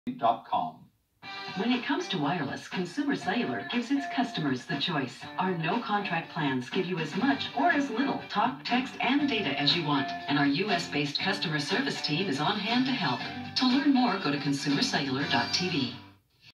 com. When it comes to wireless, Consumer Cellular gives its customers the choice. Our no-contract plans give you as much or as little talk, text, and data as you want. And our U.S.-based customer service team is on hand to help. To learn more, go to consumercellular.tv.